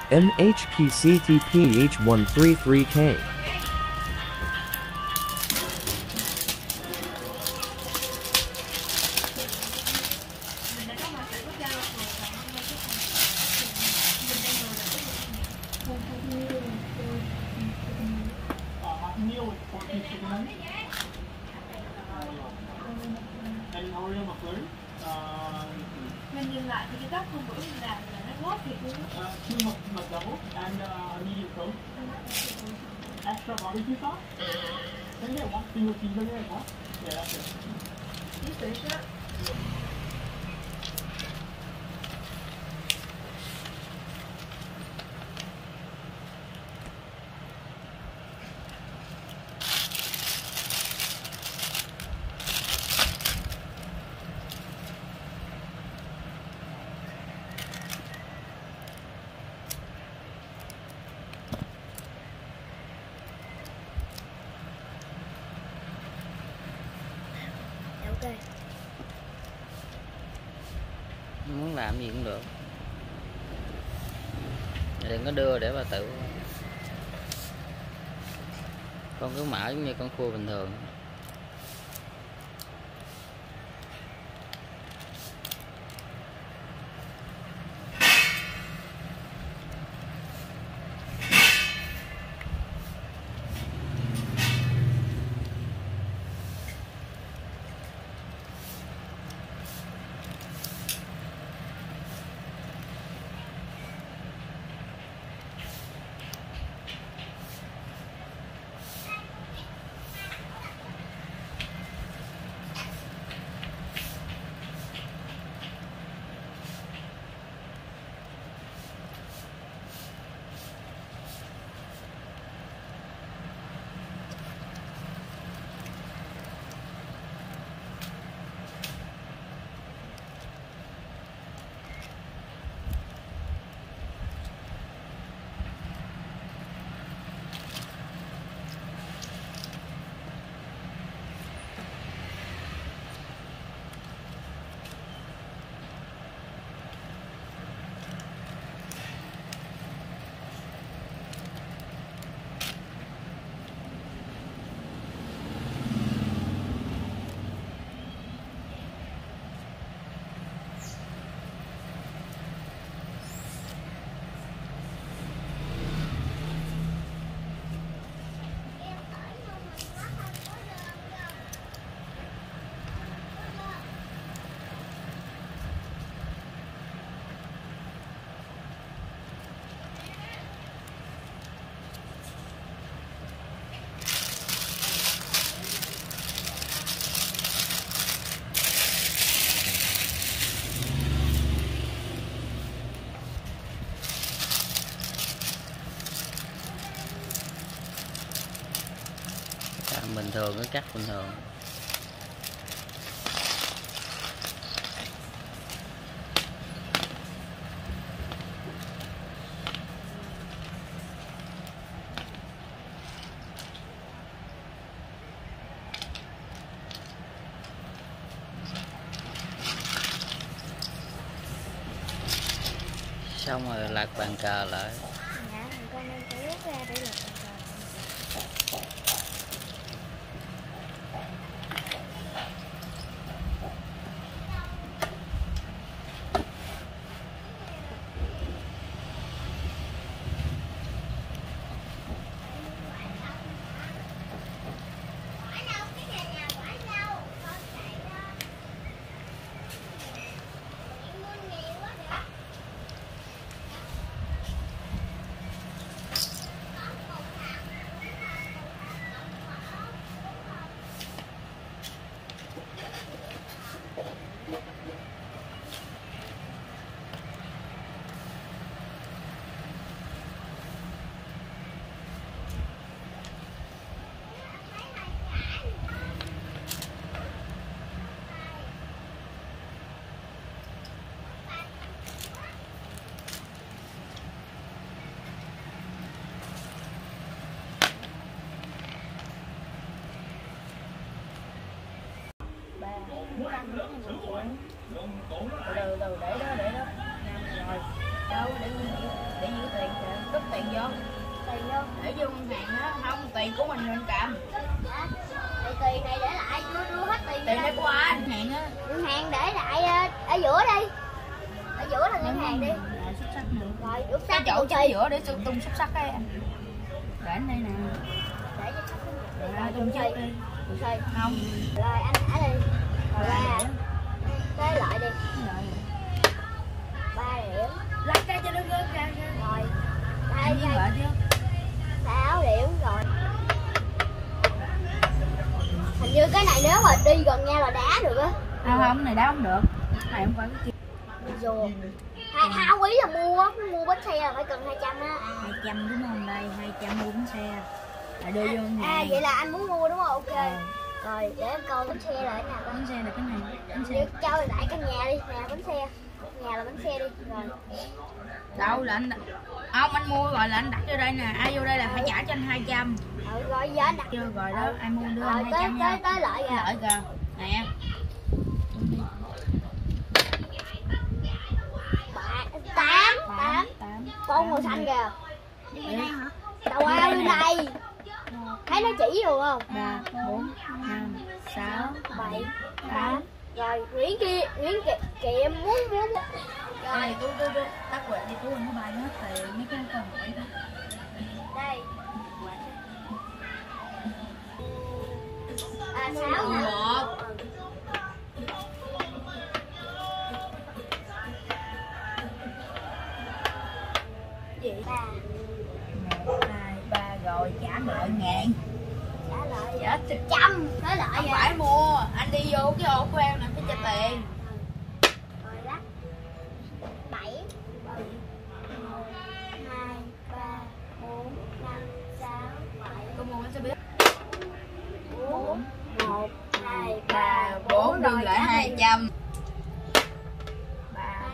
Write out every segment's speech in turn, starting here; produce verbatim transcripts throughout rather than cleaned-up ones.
M H P C T P H one three three K. Mình nhìn lại thì cái tóc hôm bữa mình làm là nó gót thiệt luôn á. Two mật mật gấu and uh, medium coke. Extra barbecue sauce. Can you get one single cheeseburger as well? Yeah, that's it. You finish it? Ok. Muốn làm gì cũng được, đừng có đưa để bà tự, con cứ mở giống như con cua bình thường. Bình thường nó cắt bình thường. Xong rồi lật bàn cờ lại. Dạ, con nên phải rút ra để lật bàn cờ. tiền của mình nên cầm. Thì tiền này để lại, đưa, đưa hết tiền. Tiền đây của anh hàng á. Ngân hàng để lại ở giữa đi. Ở giữa là ngân hàng đi. Rồi xúc sắc nữa. Rồi, xúc Cái sắc chỗ thì chính giữa để tung xúc sắc ấy anh. Để anh đây nè. để cho xúc Rồi rồi tung tung trước đi. đi. Rồi. Không. Rồi anh thả đi. Rồi ba. Tới lại đi. Rồi. ba điểm. Lắc cái cho nó rớt ra. Rồi. Hai Anh với vợ chứ. sáu điểm rồi. Hình như cái này nếu mà đi gần nhau là đá được á. À không, này đá không được. Này không phải cái kia. Dù hai hai quý là mua á, mua bánh xe là phải cần hai trăm á. hai trăm đúng không? Đây, hai trăm mua bánh xe. Rồi đưa vô nhà. À vậy là anh muốn mua đúng không? Ok. Ờ. Rồi để em coi bánh xe là cái nào coi. Bánh xe là cái này. Bánh Để xe. cho lại căn nhà đi, nhà bánh xe. Nhà là bánh xe đi. Rồi. Đâu là anh không, anh mua rồi là anh đặt vô đây nè, ai vô đây là phải trả cho anh hai trăm. Ừ, rồi giờ anh đặt Chưa rồi đó, ai mua đưa rồi anh hai tới trăm tới nha. tới lợi kìa. Lợi kìa. Nè. Ba- tám tám tám. con màu xanh kìa. Đi hả? Đâu ai bên đây. Thấy nó chỉ rồi không? ba, bốn, năm, sáu, Bảy tám. Rồi Nguyễn kia, Nguyễn kia, kìa muốn muốn. Đây, tôi tôi tôi tắt quẹt đi, tôi không có bài hết thì mấy cái con hỏi đó. Đây. À sáu hả? Một. Gì? Ba. Một, hai, ba rồi trả nợ ngàn. Trả lợi Trả một trăm. Tới lợi không vậy. phải mua, anh đi vô cái ổ của em là phải trả tiền. Rồi lắc. Bảy. Một, hai, ba, bốn, năm, sáu, bảy. Cô mua bánh xe buýt. Bốn. Một, hai, Ba, ba, bốn bốn đưa rồi lại trả hai tiền. trăm. Ba, Ba.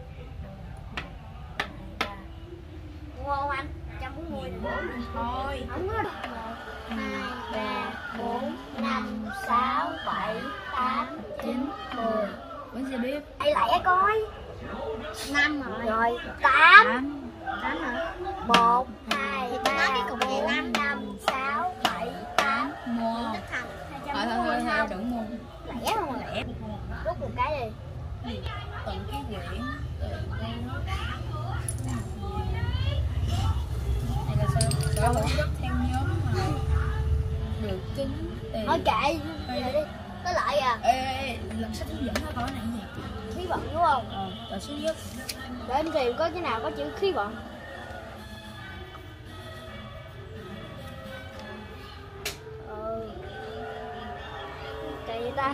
Mua không anh? Trăm muốn mua thì bốn. thôi. Không có được. Một, hai, ba, bốn, năm, sáu, bảy, tám, chín, mười. Bánh xe buýt. Đây lại coi. Năm rồi. Rồi, tám. Tám. Tám hả? Một, hai, ba, bốn, năm, sáu, bảy, tám. Mua. Hai trăm Thôi thôi mua thôi, thôi không? đừng mua. Lẻ không à? Lẻ. Rút một cái đi. Từng cái quyển. Từng cái đó. Này là sao? Sở hữu đất theo nhóm mà được chính tiền. Thôi kệ, giờ đi. Tới lại à. Ê, ê, ê, lần sách hướng dẫn nó coi này gì? Khí vận đúng không? Ờ, tờ số nhất. Để em tìm có cái nào có chữ khí vận. Ừ. Kỳ vậy ta.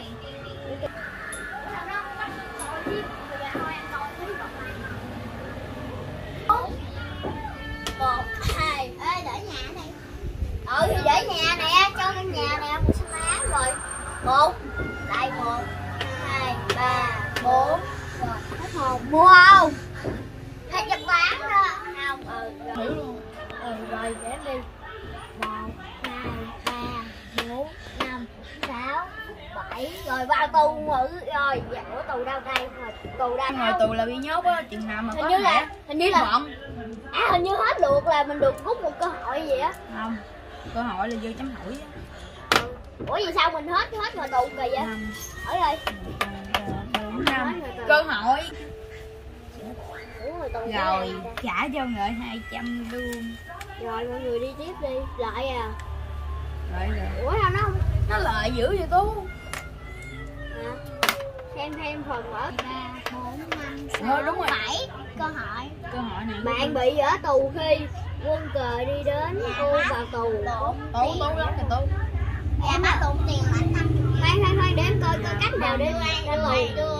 Một, hai, ê để nhà này. Ừ thì để nhà nè, cho căn nhà nè, một xanh lá rồi. Một, lại một, hai, ba, bốn, rồi hết hồn. Mua không? Hai trăm tám đó. Không, ừ rồi. Hiểu luôn. Ừ rồi để em đi. Một, hai, ba, bốn, năm, sáu, bảy. Rồi vào tù ngự rồi. Dạ, ủa tù đâu đây? Rồi, tù đâu? Ngồi tù là bị nhốt á, chừng nào mà Hình có như là thẻ. hình như là Bận. à hình như hết lượt là mình được rút một cơ hội gì á. Không, cơ hội là vô chấm hỏi á. Ừ. Ủa vì sao mình hết hết ngồi tù kỳ vậy? Năm, Hỏi đây. bốn, năm. Cơ hội. Ủa ngồi tù Rồi, trả cho người hai trăm luôn. rồi mọi người đi tiếp đi. Lại à. Rồi rồi. Ủa sao nó không Nó lợi dữ vậy tú. hả? Xem thêm phần mở ba, bốn, năm, Thôi, sáu, đúng rồi. bảy cơ hội. Cơ hội này. Bạn bị ở tù khi quân cờ đi đến cô vào tù. Tú tú lắm kìa tú. Em bắt tụng tiền lãnh năm. Khoan khoan khoan để em coi coi cách nào để ra tù.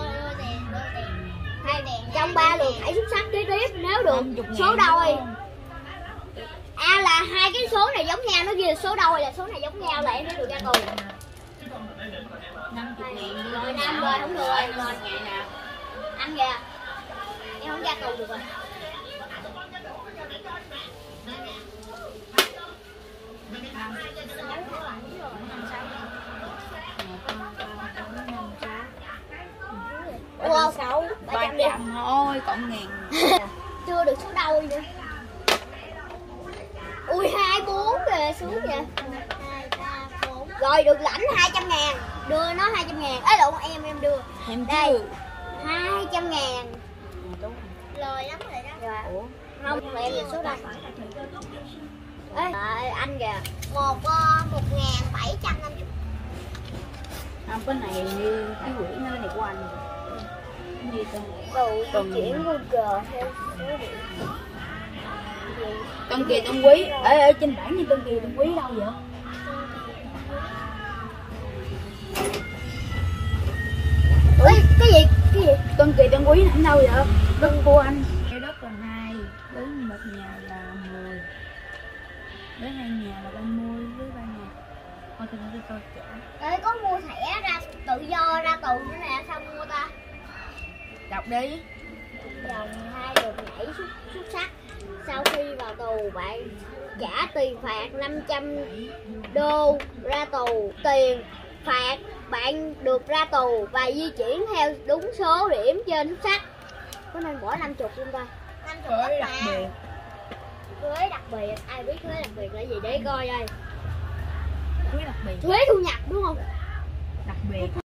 Hai, trong ba lượt hãy xuất sắc kế tiếp nếu được số đôi. À là hai cái số này giống nhau, nó ghi là số đôi là số này giống nhau là em mới được ra tù. năm mươi ngàn. Rồi năm rồi không được rồi. Rồi anh kìa. Em không ra tù được rồi. Ủa sáu ba trăm thôi, còn ngàn. chưa được số đôi nữa. Ui hai bốn kìa, xuống kìa. Hai, ba, bốn. Rồi được lãnh hai trăm ngàn. Đưa nó hai trăm ngàn. Ấy lộn em em đưa. Em Đây. chứ. Hai trăm ngàn. Lời lắm rồi đó. Rồi. Ủa? Không, em nhìn số đây. Ê, à, anh kìa. Một uh, một ngàn bảy trăm năm mươi. Không, cái này như cái quỹ nơi này của anh. Cái gì cơ? Đủ di chuyển Google theo số điện. Tân Kỳ Tân Quý. Ê, ê, trên bảng như Tân Kỳ Tân Quý đâu vậy? Ui, cái gì? Cái gì? Tân Kỳ Tân Quý nằm đâu vậy? Đất của anh. Cái đất là hai, với một nhà là mười, với hai nhà là ba mươi, với ba nhà. Thôi thì tôi coi trả. Ê, có mua thẻ ra tự do ra tù nữa nè, sao mua ta? Đọc đi. Vòng hai được nhảy xuất, xuất sắc. Sau khi vào tù bạn trả tiền phạt năm trăm đô ra tù. Tiền phạt bạn được ra tù và di chuyển theo đúng số điểm trên xuất sắc. Có nên bỏ năm mươi luôn ta? năm mươi Với đặc biệt. Thuế đặc biệt, ai biết thuế đặc biệt là gì để coi đây. Thuế đặc biệt. Thuế thu nhập đúng không? Đặc biệt.